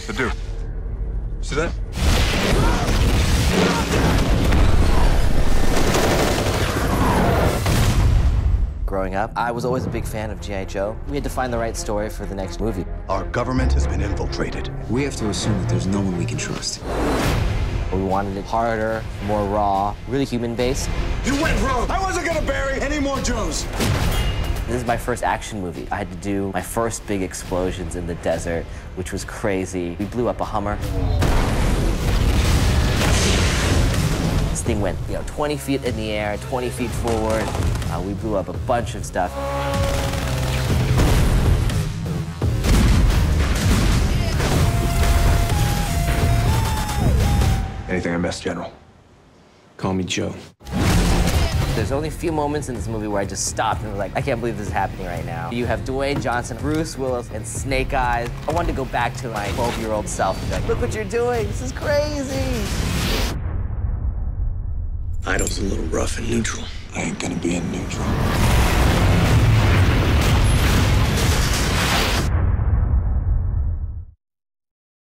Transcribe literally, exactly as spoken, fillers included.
The dude. See that? Growing up, I was always a big fan of G I Joe. We had to find the right story for the next movie. Our government has been infiltrated. We have to assume that there's no one we can trust. We wanted it harder, more raw, really human-based. You went rogue! I wasn't gonna bury any more Joes! This is my first action movie. I had to do my first big explosions in the desert, which was crazy. We blew up a Hummer. This thing went, you know, twenty feet in the air, twenty feet forward. Uh, we blew up a bunch of stuff. Anything I missed, General? Call me Joe. There's only a few moments in this movie where I just stopped and was like, I can't believe this is happening right now. You have Dwayne Johnson, Bruce Willis, and Snake Eyes. I wanted to go back to my twelve-year-old self and be like, look what you're doing. This is crazy. Idol's a little rough and neutral. I ain't gonna be in neutral.